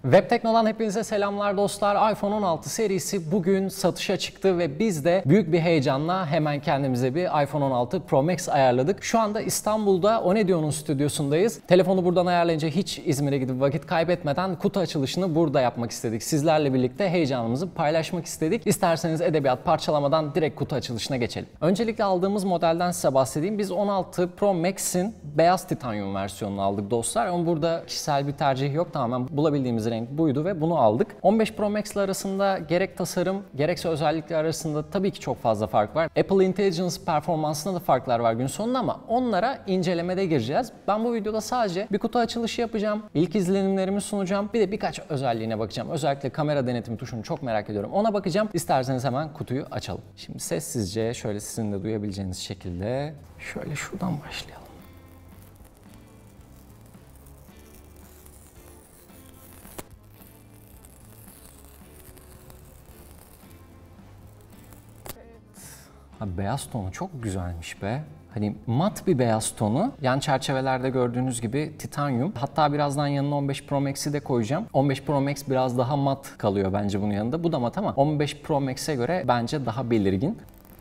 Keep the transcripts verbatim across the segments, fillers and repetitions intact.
Web Tekno'dan hepinize selamlar dostlar. iPhone on altı serisi bugün satışa çıktı ve biz de büyük bir heyecanla hemen kendimize bir iPhone on altı Pro Max ayarladık. Şu anda İstanbul'da Onedio'nun stüdyosundayız. Telefonu buradan ayarlayınca hiç İzmir'e gidip vakit kaybetmeden kutu açılışını burada yapmak istedik. Sizlerle birlikte heyecanımızı paylaşmak istedik. İsterseniz edebiyat parçalamadan direkt kutu açılışına geçelim. Öncelikle aldığımız modelden size bahsedeyim. Biz on altı Pro Max'in beyaz titanyum versiyonunu aldık dostlar. Ama burada kişisel bir tercih yok. Tamamen bulabildiğimiz renk buydu ve bunu aldık. on beş Pro Max ile arasında gerek tasarım gerekse özellikler arasında tabii ki çok fazla fark var. Apple Intelligence performansında da farklar var gün sonunda ama onlara incelemede gireceğiz. Ben bu videoda sadece bir kutu açılışı yapacağım. İlk izlenimlerimi sunacağım. Bir de birkaç özelliğine bakacağım. Özellikle kamera denetim tuşunu çok merak ediyorum. Ona bakacağım. İsterseniz hemen kutuyu açalım. Şimdi sessizce şöyle sizin de duyabileceğiniz şekilde şöyle şuradan başlayalım. Abi beyaz tonu çok güzelmiş be. Hani mat bir beyaz tonu. Yan çerçevelerde gördüğünüz gibi titanyum. Hatta birazdan yanına on beş Pro Max'i de koyacağım. on beş Pro Max biraz daha mat kalıyor bence bunun yanında. Bu da mat ama on beş Pro Max'e göre bence daha belirgin.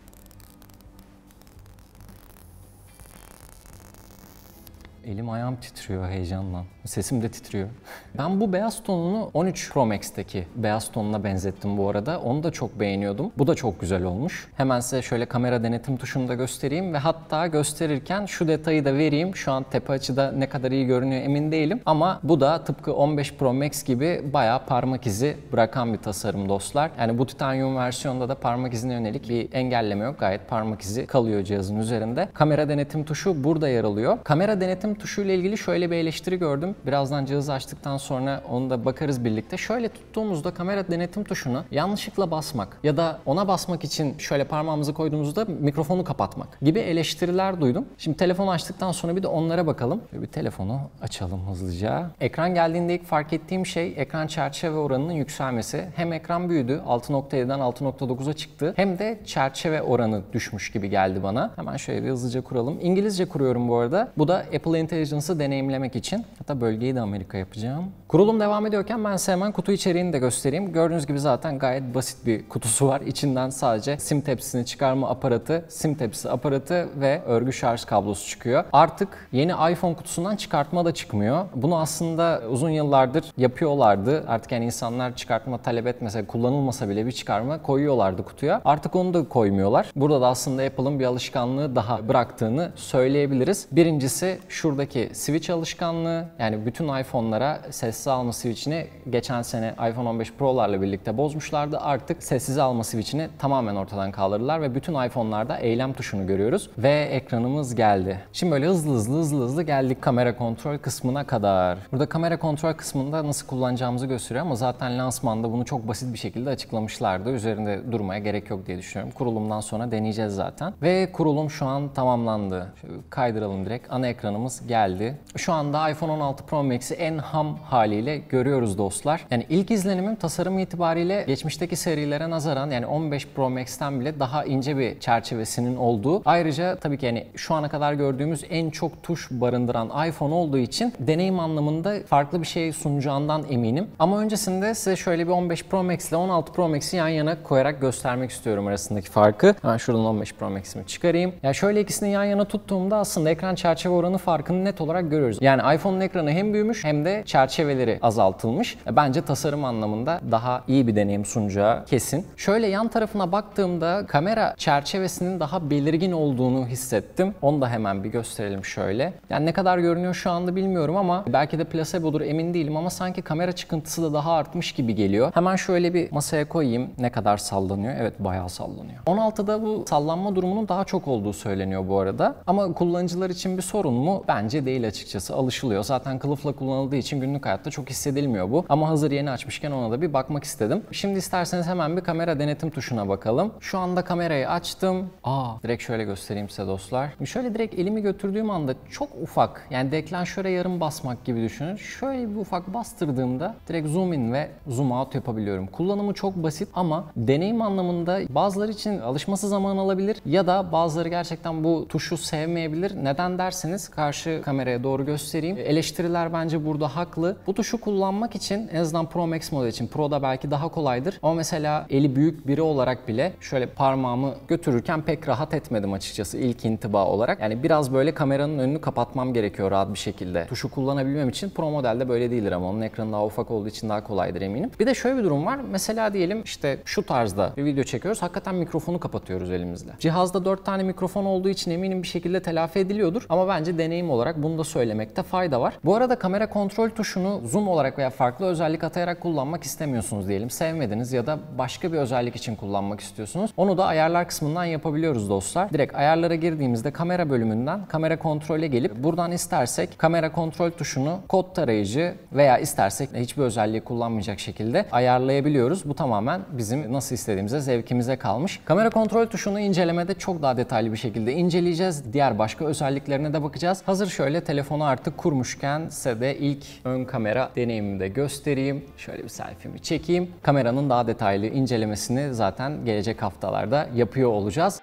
Elim ayağım titriyor heyecandan. Sesim de titriyor. Ben bu beyaz tonunu on üç Pro Max'teki beyaz tonuna benzettim bu arada. Onu da çok beğeniyordum. Bu da çok güzel olmuş. Hemen size şöyle kamera denetim tuşunu da göstereyim ve hatta gösterirken şu detayı da vereyim. Şu an tepe açıda ne kadar iyi görünüyor emin değilim. Ama bu da tıpkı on beş Pro Max gibi bayağı parmak izi bırakan bir tasarım dostlar. Yani bu titanyum versiyonda da parmak izine yönelik bir engelleme yok. Gayet parmak izi kalıyor cihazın üzerinde. Kamera denetim tuşu burada yer alıyor. Kamera denetim tuşu ile ilgili şöyle bir eleştiri gördüm. Birazdan cihazı açtıktan sonra onu da bakarız birlikte. Şöyle tuttuğumuzda kamera denetim tuşuna yanlışlıkla basmak ya da ona basmak için şöyle parmağımızı koyduğumuzda mikrofonu kapatmak gibi eleştiriler duydum. Şimdi telefonu açtıktan sonra bir de onlara bakalım. Şöyle bir telefonu açalım hızlıca. Ekran geldiğinde ilk fark ettiğim şey ekran çerçeve oranının yükselmesi. Hem ekran büyüdü, altı nokta yediden altı nokta dokuza çıktı. Hem de çerçeve oranı düşmüş gibi geldi bana. Hemen şöyle bir hızlıca kuralım. İngilizce kuruyorum bu arada. Bu da Apple Intelligence'ı deneyimlemek için. Hatta bölgeyi de Amerika yapacağım. Kurulum devam ediyorken ben size hemen kutu içeriğini de göstereyim. Gördüğünüz gibi zaten gayet basit bir kutusu var. İçinden sadece sim tepsisini çıkarma aparatı, sim tepsisi aparatı ve örgü şarj kablosu çıkıyor. Artık yeni iPhone kutusundan çıkartma da çıkmıyor. Bunu aslında uzun yıllardır yapıyorlardı. Artık yani insanlar çıkartma talep etmese, kullanılmasa bile bir çıkarma koyuyorlardı kutuya. Artık onu da koymuyorlar. Burada da aslında Apple'ın bir alışkanlığı daha bıraktığını söyleyebiliriz. Birincisi şuradaki switch alışkanlığı. Yani bütün iPhone'lara sessiz alma switch'ini geçen sene iPhone on beş Pro'larla birlikte bozmuşlardı. Artık sessiz alma switch'ini tamamen ortadan kaldırdılar ve bütün iPhone'larda eylem tuşunu görüyoruz. Ve ekranımız geldi. Şimdi böyle hızlı hızlı hızlı hızlı geldik kamera kontrol kısmına kadar. Burada kamera kontrol kısmında nasıl kullanacağımızı gösteriyor ama zaten lansmanda bunu çok basit bir şekilde açıklamışlardı. Üzerinde durmaya gerek yok diye düşünüyorum. Kurulumdan sonra deneyeceğiz zaten. Ve kurulum şu an tamamlandı. Şöyle kaydıralım direkt. Ana ekranımız geldi. Şu anda iPhone on altı Pro Max'i en ham haliyle görüyoruz dostlar. Yani ilk izlenimim tasarım itibariyle geçmişteki serilere nazaran yani on beş Pro Max'ten bile daha ince bir çerçevesinin olduğu. Ayrıca tabii ki yani şu ana kadar gördüğümüz en çok tuş barındıran iPhone olduğu için deneyim anlamında farklı bir şey sunacağından eminim. Ama öncesinde size şöyle bir on beş Pro Max ile on altı Pro Max'i yan yana koyarak göstermek istiyorum arasındaki farkı. Hemen şuradan on beş Pro Max'imi çıkarayım. Yani şöyle ikisini yan yana tuttuğumda aslında ekran çerçeve oranı farkını net olarak görüyoruz. Yani iPhone'un ekranı hem büyümüş hem de çerçeveleri azaltılmış. Bence tasarım anlamında daha iyi bir deneyim sunacağı kesin. Şöyle yan tarafına baktığımda kamera çerçevesinin daha belirgin olduğunu hissettim. Onu da hemen bir gösterelim şöyle. Yani ne kadar görünüyor şu anda bilmiyorum ama belki de plasebodur emin değilim ama sanki kamera çıkıntısı da daha artmış gibi geliyor. Hemen şöyle bir masaya koyayım. Ne kadar sallanıyor? Evet bayağı sallanıyor. on altıda bu sallanma durumunun daha çok olduğu söyleniyor bu arada. Ama kullanıcılar için bir sorun mu? Bence değil açıkçası. Alışılıyor. Zaten kılıfla kullanıldığı için günlük hayatta çok hissedilmiyor bu. Ama hazır yeni açmışken ona da bir bakmak istedim. Şimdi isterseniz hemen bir kamera denetim tuşuna bakalım. Şu anda kamerayı açtım. Aa, direkt şöyle göstereyim size dostlar. Şöyle direkt elimi götürdüğüm anda çok ufak yani deklanşöre yarım basmak gibi düşünün. Şöyle bir ufak bastırdığımda direkt zoom in ve zoom out yapabiliyorum. Kullanımı çok basit ama deneyim anlamında bazıları için alışması zaman alabilir ya da bazıları gerçekten bu tuşu sevmeyebilir. Neden derseniz karşı karşı kameraya doğru göstereyim. Eleştiriler bence burada haklı. Bu tuşu kullanmak için en azından Pro Max model için, Pro'da belki daha kolaydır. Ama mesela eli büyük biri olarak bile şöyle parmağımı götürürken pek rahat etmedim açıkçası ilk intiba olarak. Yani biraz böyle kameranın önünü kapatmam gerekiyor rahat bir şekilde. Tuşu kullanabilmem için. Pro modelde böyle değildir ama onun ekranı daha ufak olduğu için daha kolaydır eminim. Bir de şöyle bir durum var. Mesela diyelim işte şu tarzda bir video çekiyoruz. Hakikaten mikrofonu kapatıyoruz elimizle. Cihazda dört tane mikrofon olduğu için eminim bir şekilde telafi ediliyordur. Ama bence deneyim olarak bunu da söylemekte fayda var. Bu arada kamera kontrol tuşunu zoom olarak veya farklı özellik atayarak kullanmak istemiyorsunuz diyelim. Sevmediniz ya da başka bir özellik için kullanmak istiyorsunuz. Onu da ayarlar kısmından yapabiliyoruz dostlar. Direkt ayarlara girdiğimizde kamera bölümünden kamera kontrole gelip buradan istersek kamera kontrol tuşunu kod tarayıcı veya istersek hiçbir özelliği kullanmayacak şekilde ayarlayabiliyoruz. Bu tamamen bizim nasıl istediğimize, zevkimize kalmış. Kamera kontrol tuşunu incelemede çok daha detaylı bir şekilde inceleyeceğiz. Diğer başka özelliklerine de bakacağız. Hazır şöyle telefonu artık kurmuşken size de ilk ön kamera deneyimimi de göstereyim. Şöyle bir selfie'mi çekeyim. Kameranın daha detaylı incelemesini zaten gelecek haftalarda yapıyor olacağız.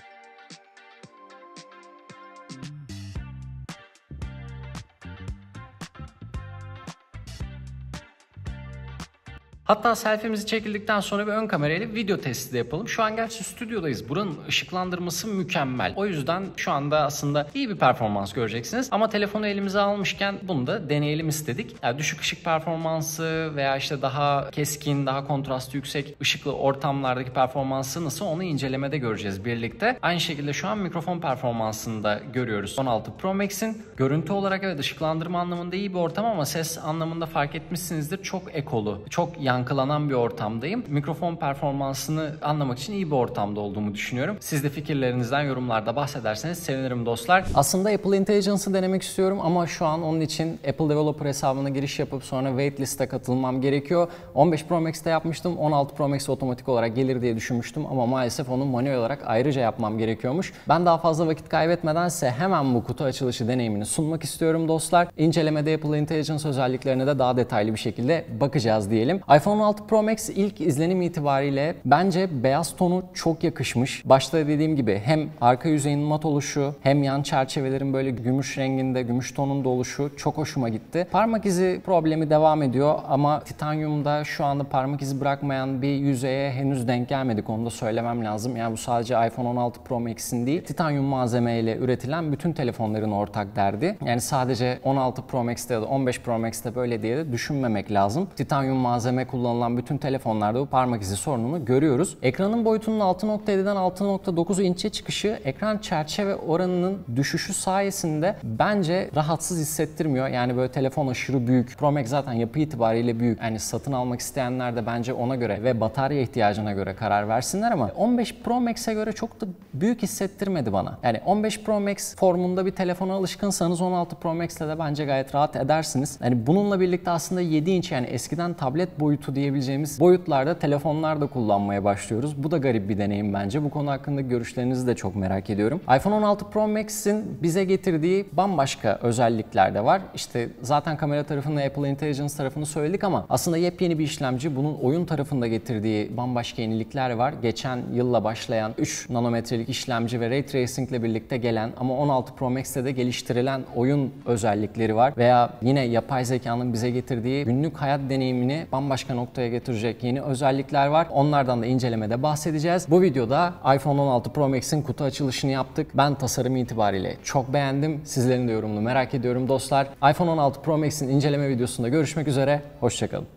Hatta selfie'mizi çekildikten sonra bir ön kamerayla video testi de yapalım. Şu an gerçi stüdyodayız. Buranın ışıklandırması mükemmel. O yüzden şu anda aslında iyi bir performans göreceksiniz. Ama telefonu elimize almışken bunu da deneyelim istedik. Yani düşük ışık performansı veya işte daha keskin, daha kontrastı yüksek ışıklı ortamlardaki performansı nasıl onu incelemede göreceğiz birlikte. Aynı şekilde şu an mikrofon performansını da görüyoruz. on altı Pro Max'in görüntü olarak evet ışıklandırma anlamında iyi bir ortam ama ses anlamında fark etmişsinizdir. Çok ekolu, çok yankılanan bir ortamdayım. Mikrofon performansını anlamak için iyi bir ortamda olduğumu düşünüyorum. Siz de fikirlerinizden yorumlarda bahsederseniz sevinirim dostlar. Aslında Apple Intelligence'ı denemek istiyorum ama şu an onun için Apple Developer hesabına giriş yapıp sonra waitlist'e katılmam gerekiyor. on beş Pro Max'te yapmıştım. on altı Pro Max otomatik olarak gelir diye düşünmüştüm ama maalesef onu manuel olarak ayrıca yapmam gerekiyormuş. Ben daha fazla vakit kaybetmedense hemen bu kutu açılışı deneyimini sunmak istiyorum dostlar. İncelemede Apple Intelligence özelliklerine de daha detaylı bir şekilde bakacağız diyelim. iPhone on altı Pro Max ilk izlenim itibariyle bence beyaz tonu çok yakışmış. Başta dediğim gibi hem arka yüzeyin mat oluşu hem yan çerçevelerin böyle gümüş renginde, gümüş tonunda oluşu çok hoşuma gitti. Parmak izi problemi devam ediyor ama titanyumda şu anda parmak izi bırakmayan bir yüzeye henüz denk gelmedik. Onu da söylemem lazım. Yani bu sadece iPhone on altı Pro Max'in değil, titanyum malzemeyle üretilen bütün telefonların ortak derdi. Yani sadece on altı Pro Max'te ya da on beş Pro Max'te böyle diye de düşünmemek lazım. Titanyum malzeme kullanılan bütün telefonlarda bu parmak izi sorununu görüyoruz. Ekranın boyutunun altı nokta yediden altı nokta dokuz inçe çıkışı ekran çerçeve oranının düşüşü sayesinde bence rahatsız hissettirmiyor. Yani böyle telefon aşırı büyük. Pro Max zaten yapı itibariyle büyük. Yani satın almak isteyenler de bence ona göre ve batarya ihtiyacına göre karar versinler ama on beş Pro Max'e göre çok da büyük hissettirmedi bana. Yani on beş Pro Max formunda bir telefona alışkınsanız on altı Pro Max'le de bence gayet rahat edersiniz. Yani bununla birlikte aslında yedi inç yani eskiden tablet boyutu diyebileceğimiz boyutlarda telefonlar da kullanmaya başlıyoruz. Bu da garip bir deneyim bence. Bu konu hakkında görüşlerinizi de çok merak ediyorum. iPhone on altı Pro Max'in bize getirdiği bambaşka özellikler de var. İşte zaten kamera tarafını, Apple Intelligence tarafını söyledik ama aslında yepyeni bir işlemci. Bunun oyun tarafında getirdiği bambaşka yenilikler var. Geçen yılla başlayan üç nanometrelik işlemci ve Ray Tracing ile birlikte gelen ama on altı Pro Max'te de geliştirilen oyun özellikleri var. Veya yine yapay zekanın bize getirdiği günlük hayat deneyimini bambaşka noktaya getirecek yeni özellikler var. Onlardan da incelemede bahsedeceğiz. Bu videoda iPhone on altı Pro Max'in kutu açılışını yaptık. Ben tasarım itibariyle çok beğendim. Sizlerin de yorumunu merak ediyorum dostlar. iPhone on altı Pro Max'in inceleme videosunda görüşmek üzere. Hoşçakalın.